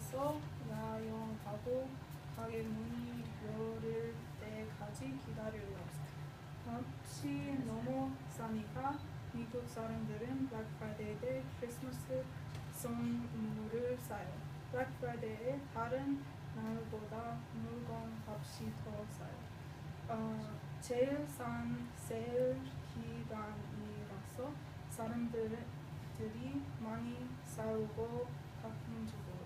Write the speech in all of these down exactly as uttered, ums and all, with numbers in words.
앞에서 야영하고 가게 문이 열릴 때까지 기다려요. 값이 너무 싸니까 미국 사람들은 블랙 프라이데이 때 크리스마스 선물을 사요. 블랙 프라이데이에 다른 날보다 물건 값이 더 싸요. 어, 제일 싼 세일 기간이라서 사람들이 많이 싸우고 가끔 죽어요.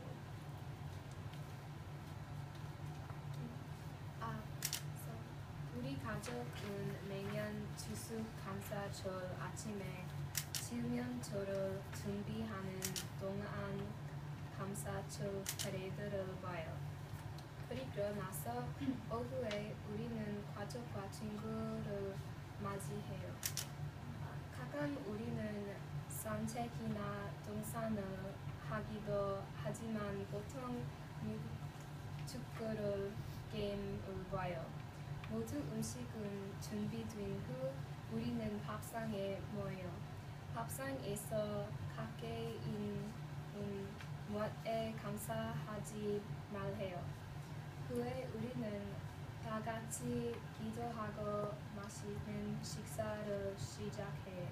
아, 우리 가족은 매년 추수감사절 아침에 칠면조를 준비하는 동안 감사절 패러디를 봐요. 그리고 나서 오후에 우리는 가족과 친구를 맞이해요. 가끔 우리는 산책이나 등산을 하기도 하지만 보통 미국 축구를 게임을 봐요. 모든 음식은 준비된 후 우리는 밥상에 모여요. 밥상에서 각계인 무엇에 감사하지 말해요. 후에 우리는 다 같이 기도하고 맛있는 식사를 시작해요.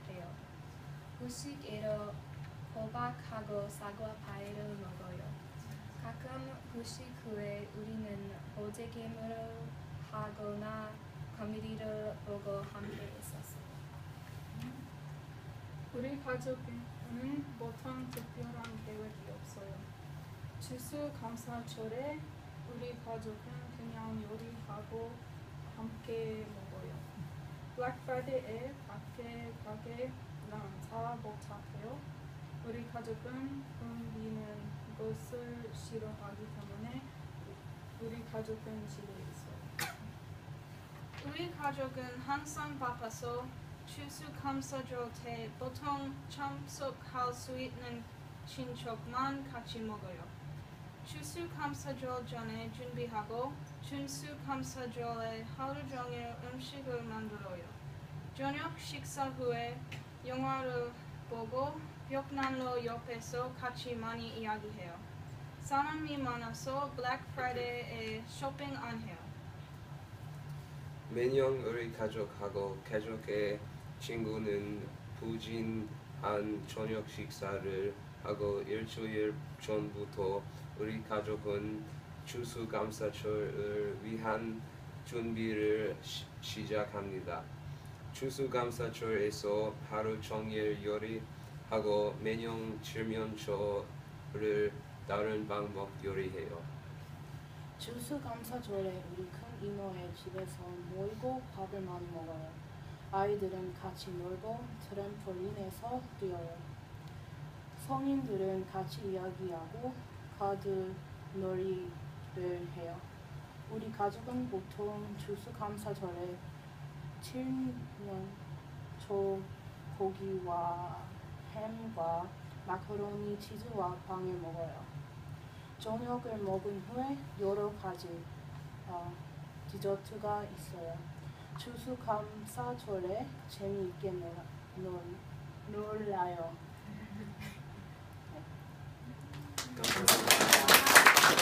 후식으로 호박하고 사과 파이를 먹어요. 가끔 후식 후에 우리는 보드게임을 하거나 코미디를 보고 함께 있었어요. 우리 가족은 보통 특별한 계획이 없어요. 추수감사절에 우리 가족은 그냥 요리하고 함께 먹어요. 블랙 프라이데이에 밖에 가게랑 다 복잡해요. 우리 가족은 붐비는 것을 싫어하기 때문에 우리 가족은 집에 있어요. 우리 가족은 항상 바빠서 추수감사절 때 보통 참석할 수 있는 친척만 같이 먹어요. 추수감사절 전에 준비하고 추수감사절에 하루 종일 음식을 만들어요. 저녁 식사 후에 영화를 보고 벽난로 옆에서 같이 많이 이야기해요. 사람이 많아서 블랙 프라이데이에 쇼핑 안 해요. 매년 우리 가족하고 가족의 친구는 부진한 저녁 식사를 하고 일주일 전부터 우리 가족은 추수감사절을 위한 준비를 시, 시작합니다. 추수감사절에서 하루 종일 요리하고 매년 칠면조를 다른 방법 요리해요. 추수감사절에 우리 큰 이모의 집에서 모이고 밥을 많이 먹어요. 아이들은 같이 놀고 트램폴린에서 뛰어요. 성인들은 같이 이야기하고 카드 놀이를 해요. 우리 가족은 보통 추수감사절에 칠면조 고기와 햄과 마카로니 치즈와 빵을 먹어요. 저녁을 먹은 후에 여러 가지 어, 디저트가 있어요. 추수감사절에 재미있게 놀, 놀, 놀아요. 감사합니다.